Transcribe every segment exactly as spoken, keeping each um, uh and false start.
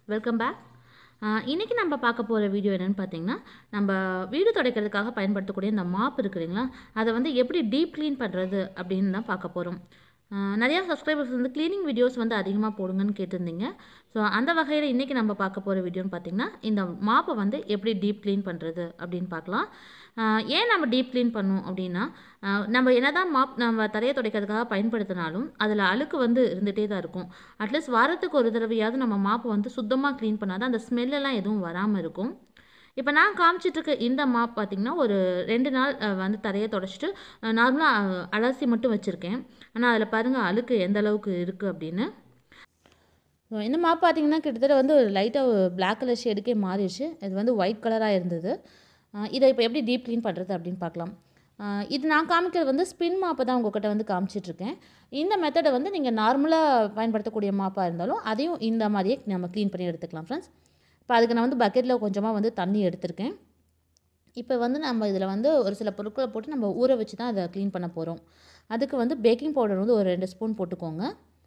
Welcome back. இன்றைக்கி நம்ம பார்க்க போகிற வீடியோ என்னென்னு பார்த்தீங்கன்னா, நம்ம வீடு துடைக்கிறதுக்காக பயன்படுத்தக்கூடிய இந்த மாப் இருக்கு இல்லைங்களா, அதை வந்து எப்படி டீப் க்ளீன் பண்ணுறது அப்படின்னு தான் பார்க்க போகிறோம். நிறையா சப்ஸ்கிரைபர்ஸ் வந்து க்ளீனிங் வீடியோஸ் வந்து அதிகமாக போடுங்கன்னு கேட்டிருந்தீங்க. ஸோ அந்த வகையில் இன்றைக்கி நம்ம பார்க்க போகிற வீடியோன்னு பார்த்திங்கன்னா, இந்த மாப்பை வந்து எப்படி டீப் க்ளீன் பண்ணுறது அப்படின்னு பார்க்கலாம். ஏன் நம்ம டீப் க்ளீன் பண்ணணும் அப்படின்னா, நம்ம என்ன தான் மாப் நம்ம தரையை துடைக்கிறதுக்காக பயன்படுத்தினாலும் அதில் அழுக்கு வந்து இருந்துகிட்டே தான் இருக்கும். அட்லீஸ்ட் வாரத்துக்கு ஒரு தடவையாவது நம்ம மாப்பை வந்து சுத்தமாக க்ளீன் பண்ணால் தான் அந்த ஸ்மெல்லெல்லாம் எதுவும் வராமல் இருக்கும். இப்போ நான் காமிச்சிட்ருக்க இந்த மாப் பார்த்திங்கன்னா, ஒரு ரெண்டு நாள் வந்து தரையை துடைச்சிட்டு நார்மலாக அலசி மட்டும் வச்சுருக்கேன். ஆனால் அதில் பாருங்கள் அழுக்கு எந்த அளவுக்கு இருக்குது அப்படின்னு. இந்த மாப் பார்த்திங்கன்னா கிட்டத்தட்ட வந்து லைட்டாக பிளாக் கலர் ஷேடுக்கே மாறிடுச்சு. இது வந்து ஒயிட் கலராக இருந்தது. இதை இப்போ எப்படி டீப் க்ளீன் பண்ணுறது அப்படின்னு பார்க்கலாம். இது நான் காமிக்கிறது வந்து ஸ்பின் மாப்பை தான் உங்கள்கிட்ட வந்து காமிச்சிட்ருக்கேன். இந்த மெத்தடை வந்து நீங்கள் நார்மலாக பயன்படுத்தக்கூடிய மாப்பாக இருந்தாலும் அதையும் இந்த மாதிரியே நம்ம க்ளீன் பண்ணி எடுத்துக்கலாம் ஃப்ரெண்ட்ஸ். இப்போ அதுக்கு நான் வந்து பக்கெட்டில் கொஞ்சமாக வந்து தண்ணி எடுத்திருக்கேன். இப்போ வந்து நம்ம இதில் வந்து ஒரு சில பொருட்களை போட்டு நம்ம ஊற வச்சு தான் அதை க்ளீன் பண்ண போகிறோம். அதுக்கு வந்து பேக்கிங் பவுடர் வந்து ஒரு ரெண்டு ஸ்பூன் போட்டுக்கோங்க.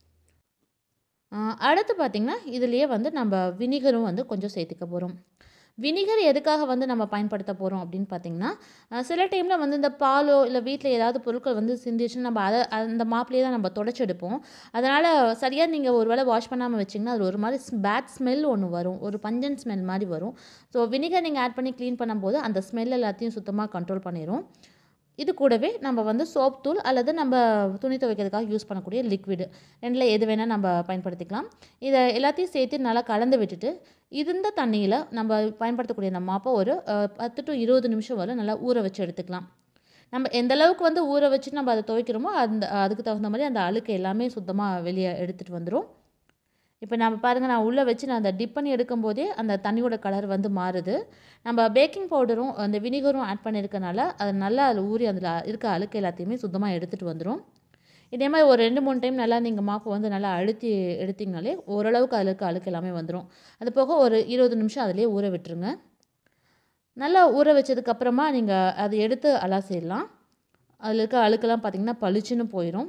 அடுத்து பார்த்திங்கன்னா இதுலேயே வந்து நம்ம வினிகரும் வந்து கொஞ்சம் சேர்த்துக்க போகிறோம். வினிகர் எதுக்காக வந்து நம்ம பயன்படுத்த போகிறோம் அப்படின்னு பார்த்திங்கன்னா, சில டைமில் வந்து இந்த பாலோ இல்லை வீட்டில் ஏதாவது பொருட்கள் வந்து சிந்திச்சுன்னா நம்ம அதை அந்த மாப்லேயே தான் நம்ம தொடச்செடுப்போம். அதனால் சரியாக நீங்கள் ஒரு வேளை வாஷ் பண்ணாமல் வச்சிங்கன்னா அது ஒரு மாதிரி பேட் ஸ்மெல் ஒன்று வரும், ஒரு பஞ்சன் ஸ்மெல் மாதிரி வரும். ஸோ வினிகர் நீங்கள் ஆட் பண்ணி க்ளீன் பண்ணும்போது அந்த ஸ்மெல் எல்லாத்தையும் சுத்தமாக கண்ட்ரோல் பண்ணிடும். இது கூடவே நம்ம வந்து சோப் தூள் அல்லது நம்ம துணி துவைக்கிறதுக்காக யூஸ் பண்ணக்கூடிய லிக்விடு ரெண்டில் எது வேணால் நம்ம பயன்படுத்திக்கலாம். இதை எல்லாத்தையும் சேர்த்து நல்லா கலந்து விட்டுட்டு இருந்த தண்ணியில் நம்ம பயன்படுத்தக்கூடிய இந்த மாப்பை ஒரு பத்து டு இருபது நிமிஷம் வரை நல்லா ஊற வச்சு எடுத்துக்கலாம். நம்ம எந்த அளவுக்கு வந்து ஊற வச்சு நம்ம அதை துவைக்கிறோமோ அந்த அதுக்கு தகுந்த மாதிரி அந்த அழுக்கு எல்லாமே சுத்தமாக வெளியே எடுத்துகிட்டு வந்துடும். இப்போ நம்ம பாருங்கள், நான் உள்ளே வச்சு நான் அதை டிப் பண்ணி எடுக்கும்போதே அந்த தண்ணியோட கலர் வந்து மாறுது. நம்ம பேக்கிங் பவுடரும் அந்த வினிகரும் ஆட் பண்ணியிருக்கனால அது நல்லா அதில் ஊறி அதில் இருக்க அழுக்கு எல்லாத்தையுமே சுத்தமாக எடுத்துகிட்டு வந்துடும். இதே மாதிரி ஒரு ரெண்டு மூணு டைம் நல்லா நீங்கள் மாப்பை வந்து நல்லா அழுத்தி எடுத்திங்கனாலே ஓரளவுக்கு அதில் இருக்க அழுக்கு எல்லாமே வந்துடும். அது போக ஒரு இருபது நிமிஷம் அதிலே ஊற விட்டுருங்க. நல்லா ஊற வச்சதுக்கப்புறமா நீங்கள் அதை எடுத்து அலசிடலாம். அதில் இருக்க அழுக்கெல்லாம் பார்த்திங்கன்னா பளிச்சுன்னு போயிடும்.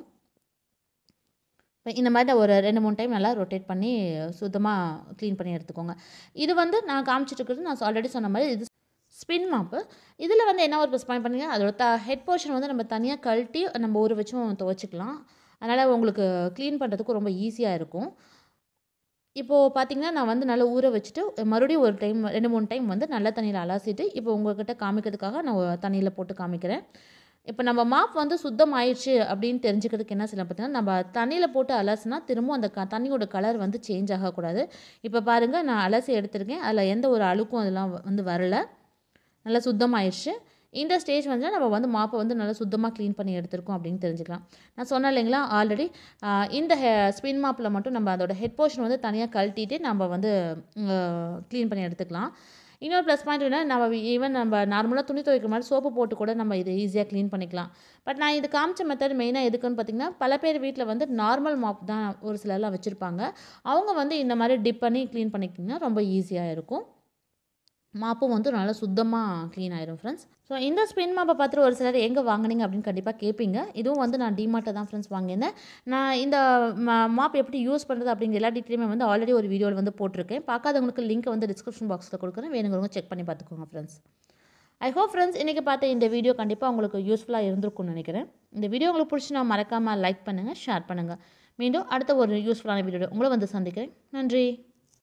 இந்த மாதிரி ஒரு ரெண்டு மூணு டைம் நல்லா ரொட்டேட் பண்ணி சுத்தமாக க்ளீன் பண்ணி எடுத்துக்கோங்க. இது வந்து நான் காமிச்சிட்ருக்கிறது நான் ஆல்ரெடி சொன்ன மாதிரி இது ஸ்பின் மாப்பு. இதில் வந்து என்ன ஒரு ப்ளஸ் பாயிண்ட் பண்ணுங்க, அதோட த ஹெட் போர்ஷன் வந்து நம்ம தனியாக கழட்டி நம்ம ஊற வச்சும் துவைச்சிக்கலாம். அதனால் உங்களுக்கு க்ளீன் பண்ணுறதுக்கு ரொம்ப ஈஸியாக இருக்கும். இப்போது பார்த்திங்கன்னா நான் வந்து நல்லா ஊற வச்சுட்டு மறுபடியும் ஒரு டைம் ரெண்டு மூணு டைம் வந்து நல்ல தண்ணியில் அலசிட்டு இப்போ உங்கள்கிட்ட காமிக்கிறதுக்காக நான் தண்ணியில் போட்டு காமிக்கிறேன். இப்போ நம்ம மாப் வந்து சுத்தம் ஆயிடுச்சு அப்படின்னு தெரிஞ்சுக்கிறதுக்கு என்ன செய்யலாம் பார்த்தீங்கன்னா, நம்ம தண்ணியில் போட்டு அலசினா திரும்பவும் அந்த க தண்ணியோட கலர் வந்து சேஞ்ச் ஆகக்கூடாது. இப்போ பாருங்கள், நான் அலசி எடுத்திருக்கேன். அதில் எந்த ஒரு அழுக்கும் அதெல்லாம் வந்து வரலை, நல்லா சுத்தமாயிடுச்சு. இந்த ஸ்டேஜ் வந்து நம்ம வந்து மாப்பை வந்து நல்லா சுத்தமாக க்ளீன் பண்ணி எடுத்துருக்கோம் அப்படின்னு தெரிஞ்சுக்கலாம். நான் சொன்னேன் இல்லைங்களா ஆல்ரெடி, இந்த ஹெ ஸ்பின் மாப்பில் மட்டும் நம்ம அதோட ஹெட் போர்ஷன் வந்து தனியாக கழட்டிட்டு நம்ம வந்து க்ளீன் பண்ணி எடுத்துக்கலாம். இன்னொரு ப்ளஸ் பாயிண்ட் என்ன, நம்ம ஈவன் நம்ம நார்மலாக துணி துவைக்கிற மாதிரி சோப்பு போட்டு கூட நம்ம இது ஈஸியாக க்ளீன் பண்ணிக்கலாம். பட் நான் இது காமிச்ச மெத்தட் மெயினாக எதுக்குன்னு பார்த்திங்கன்னா, பல பேர் வீட்டில் வந்து நார்மல் மாப் தான் ஒரு சிலர்லாம் வச்சுருப்பாங்க. அவங்க வந்து இந்த மாதிரி டிப் பண்ணி க்ளீன் பண்ணிக்கிங்கன்னா ரொம்ப ஈஸியாக இருக்கும். மாப்பும் வந்து நல்லா சுத்தமாக க்ளீன் ஆயிரும் ஃப்ரெண்ட்ஸ். ஸோ இந்த ஸ்பின் மாப்பை பார்த்துட்டு ஒரு சிலர் எங்கே வாங்கினீங்க அப்படின்னு கண்டிப்பாக கேட்பீங்க. இதுவும் வந்து நான் டிமார்ட்டில் தான் ஃப்ரெண்ட்ஸ் வாங்கியிருந்தேன். நான் இந்த மாப் எப்படி யூஸ் பண்ணுறது அப்படிங்கிற எல்லா டீட்டெயிலுமே வந்து ஆல்ரெடி ஒரு வீடியோவில் வந்து போட்டிருக்கேன். பார்க்காதவங்களுக்கு லிங்க் வந்து டிஸ்கிரிப்ஷன் பாக்ஸில் கொடுக்குறேன், வேணுங்கிறவங்க செக் பண்ணி பார்த்துக்கோங்க ஃப்ரெண்ட்ஸ். ஐ ஹோப் ஃப்ரெண்ட்ஸ் இன்றைக்கி பார்த்த இந்த வீடியோ கண்டிப்பாக உங்களுக்கு யூஸ்ஃபுல்லாக இருந்திருக்கும்னு நினைக்கிறேன். இந்த வீடியோ உங்களுக்கு பிடிச்சி நான் மறக்காமல் லைக் பண்ணுங்கள், ஷேர் பண்ணுங்கள். மீண்டும் அடுத்த ஒரு யூஸ்ஃபுல்லான வீடியோ உங்களை வந்து சந்திக்கிறேன். நன்றி.